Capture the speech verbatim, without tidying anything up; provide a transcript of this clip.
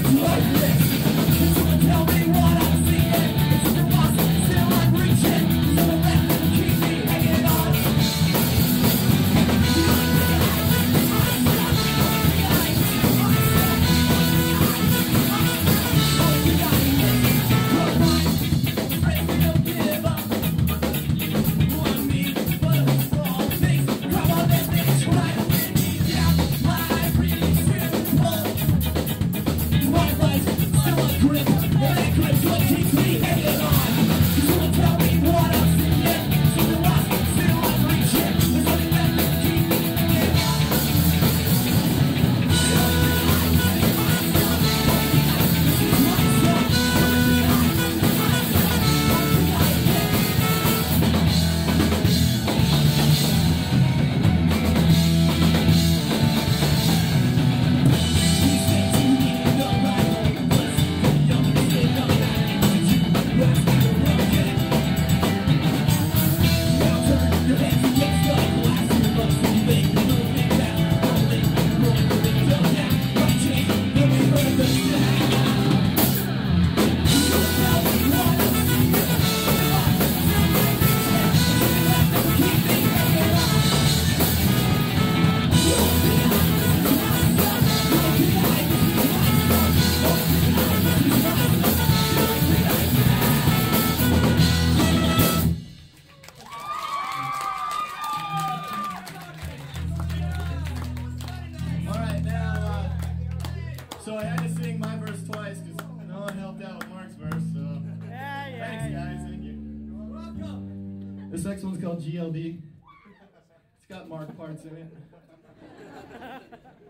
So I had to sing my verse twice because no one helped out with Mark's verse. So yeah, yeah, thanks, yeah. guys. Thank you. You're welcome. This next one's called G L D. It's got Mark parts in it.